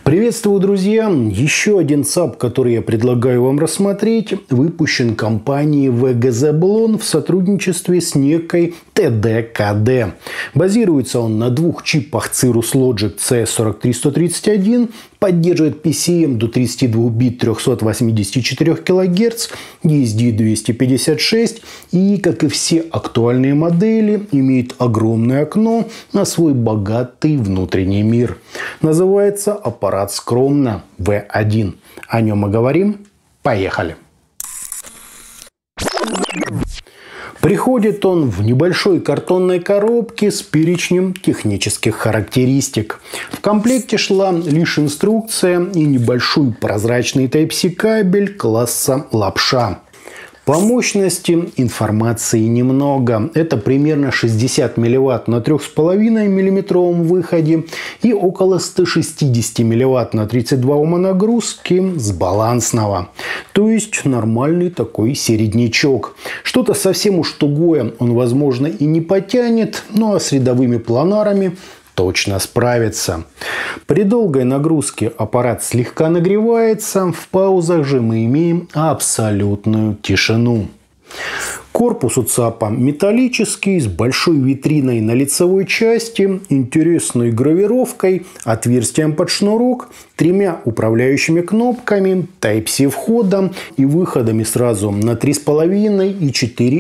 Приветствую, друзья! Еще один САП, который я предлагаю вам рассмотреть, выпущен компанией ВГЗ Блон в сотрудничестве с некой ТДКД. Базируется он на двух чипах Cirrus Logic C43131, поддерживает PCM до 32 бит 384 кГц, ESD 256 и, как и все актуальные модели, имеет огромное окно на свой богатый внутренний мир. Называется аппарат скромно V1. О нем мы говорим. Поехали! Приходит он в небольшой картонной коробке с перечнем технических характеристик. В комплекте шла лишь инструкция и небольшой прозрачный Type-C кабель класса лапша. По мощности информации немного. Это примерно 60 мВт на 3,5 мм выходе и около 160 мВт на 32 Ом нагрузки с балансного. То есть нормальный такой середнячок. Что-то совсем уж тугое он, возможно, и не потянет, а с рядовыми планарами точно справится. При долгой нагрузке аппарат слегка нагревается, в паузах же мы имеем абсолютную тишину. Корпус у ЦАПа металлический, с большой витриной на лицевой части, интересной гравировкой, отверстием под шнурок, 3 управляющими кнопками, Type-C входом и выходами сразу на 3,5 и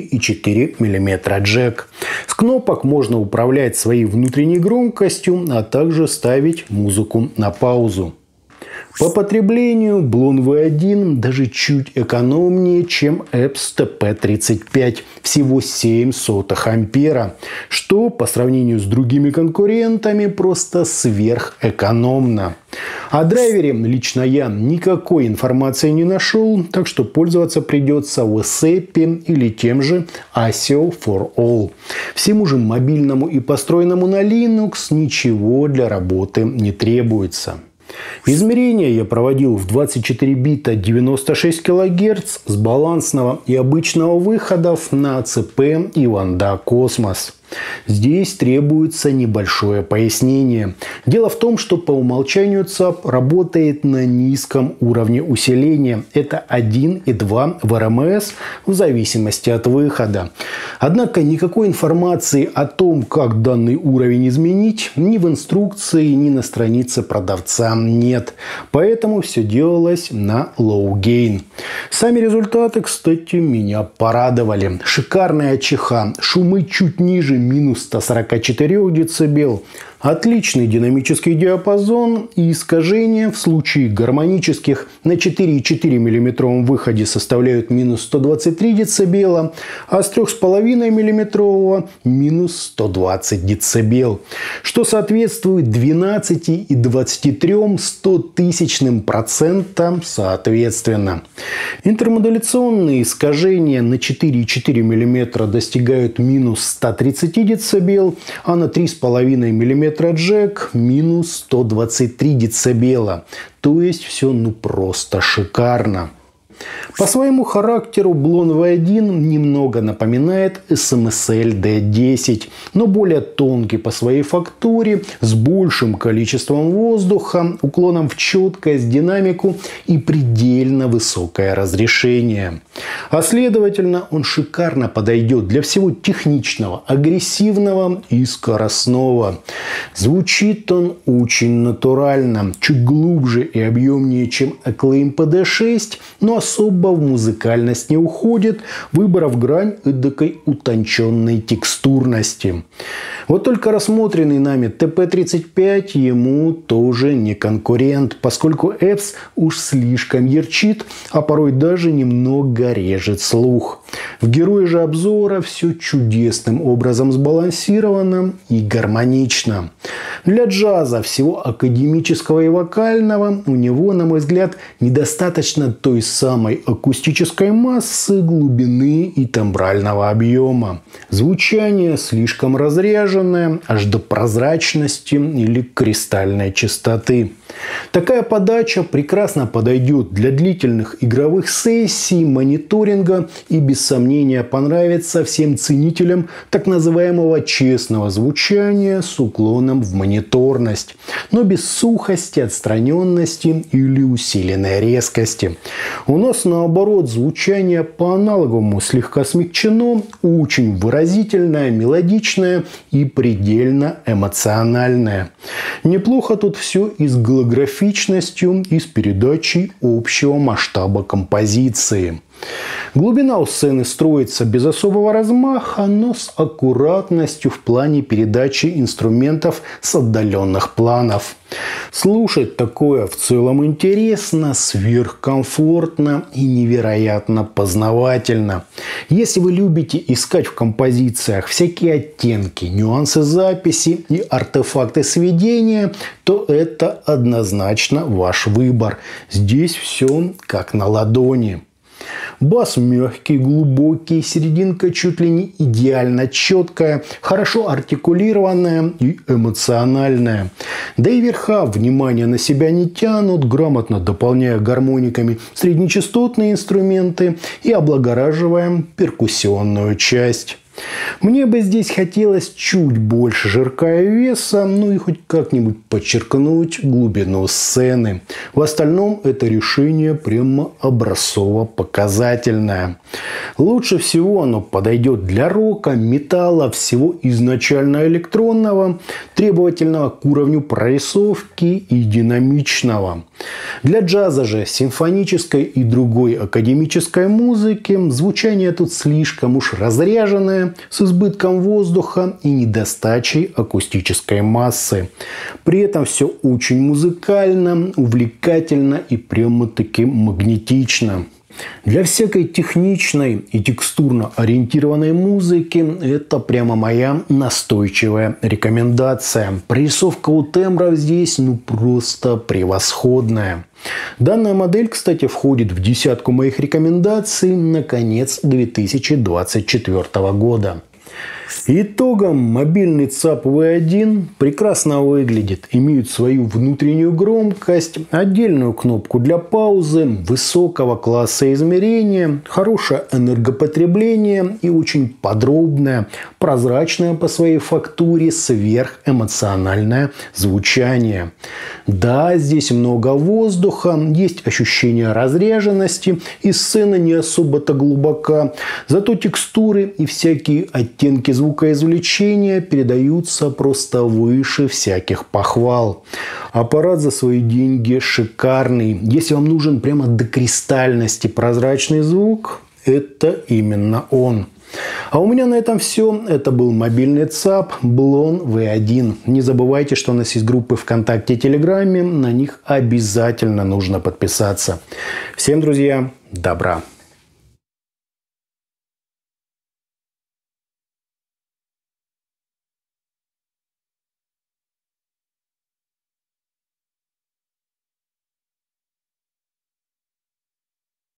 4,4 мм джек. С кнопок можно управлять своей внутренней громкостью, а также ставить музыку на паузу. По потреблению Блон V1 даже чуть экономнее, чем Epps TP35, всего 0,07 ампера, что по сравнению с другими конкурентами просто сверхэкономно. О драйвере лично я никакой информации не нашел, так что пользоваться придется WSAP или тем же ASIO for All. Всему же мобильному и построенному на Linux ничего для работы не требуется. Измерения я проводил в 24 бита 96 кГц с балансного и обычного выходов на АЦП и Ванда Космос. Здесь требуется небольшое пояснение. Дело в том, что по умолчанию ЦАП работает на низком уровне усиления. Это 1 и 2 в РМС в зависимости от выхода. Однако никакой информации о том, как данный уровень изменить, ни в инструкции, ни на странице продавца нет. Поэтому все делалось на low gain. Сами результаты, кстати, меня порадовали. Шикарная АЧХ, шумы чуть ниже минус 144 дБ, отличный динамический диапазон и искажения в случае гармонических на 4,4 мм выходе составляют минус 123 дБ, а с 3,5 мм минус 120 дБ, что соответствует 12 и 23 0,01% соответственно. Интермодуляционные искажения на 4,4 мм достигают минус 130 дБ, а на 3,5 мм джек минус 123 дБ. То есть все просто шикарно. По своему характеру Блон V1 немного напоминает SMSL D10, но более тонкий по своей фактуре, с большим количеством воздуха, уклоном в четкость, динамику и предельно высокое разрешение. А следовательно, он шикарно подойдет для всего техничного, агрессивного и скоростного. Звучит он очень натурально, чуть глубже и объемнее, чем Acclaim PD6, но особо в музыкальность не уходит, выбрав грань эдакой утонченной текстурности. Вот только рассмотренный нами TP35 ему тоже не конкурент, поскольку Epps уж слишком ярчит, а порой даже немного режет слух. В герое же обзора все чудесным образом сбалансировано и гармонично. Для джаза, всего академического и вокального, у него, на мой взгляд, недостаточно той самой акустической массы, глубины и тембрального объема. Звучание слишком разряженное, аж до прозрачности или кристальной чистоты. Такая подача прекрасно подойдет для длительных игровых сессий, мониторинга и без сомнения понравится всем ценителям так называемого честного звучания с уклоном в мониторность, но без сухости, отстраненности или усиленной резкости. У нас наоборот звучание по аналоговому слегка смягчено, очень выразительное, мелодичное и предельно эмоциональное. Неплохо тут все и с голографичностью, и с передачей общего масштаба композиции. Глубина у сцены строится без особого размаха, но с аккуратностью в плане передачи инструментов с отдаленных планов. Слушать такое в целом интересно, сверхкомфортно и невероятно познавательно. Если вы любите искать в композициях всякие оттенки, нюансы записи и артефакты сведения, то это однозначно ваш выбор. Здесь все как на ладони. Бас мягкий, глубокий, серединка чуть ли не идеально четкая, хорошо артикулированная и эмоциональная. Да и верха внимания на себя не тянут, грамотно дополняя гармониками среднечастотные инструменты и облагораживая перкуссионную часть. Мне бы здесь хотелось чуть больше жирка и веса, ну и хоть как-нибудь подчеркнуть глубину сцены. В остальном это решение прямо образцово-показательное. Лучше всего оно подойдет для рока, металла, всего изначально электронного, требовательного к уровню прорисовки и динамичного. Для джаза же, симфонической и другой академической музыки звучание тут слишком уж разряженное, с избытком воздуха и недостачей акустической массы. При этом все очень музыкально, увлекательно и прямо-таки магнетично. Для всякой техничной и текстурно ориентированной музыки это прямо моя настойчивая рекомендация. Прорисовка у тембров здесь просто превосходная. Данная модель, кстати, входит в десятку моих рекомендаций на конец 2024 года. Итогом мобильный ЦАП V1 прекрасно выглядит, имеет свою внутреннюю громкость, отдельную кнопку для паузы, высокого класса измерения, хорошее энергопотребление и очень подробное, прозрачное по своей фактуре сверхэмоциональное звучание. Да, здесь много воздуха, есть ощущение разряженности и сцена не особо-то глубока, зато текстуры и всякие оттенки звукоизвлечения передаются просто выше всяких похвал. Аппарат за свои деньги шикарный. Если вам нужен прямо до кристальности прозрачный звук, это именно он. А у меня на этом все. Это был мобильный ЦАП Blon V1. Не забывайте, что у нас есть группы ВКонтакте и Телеграме. На них обязательно нужно подписаться. Всем, друзья, добра!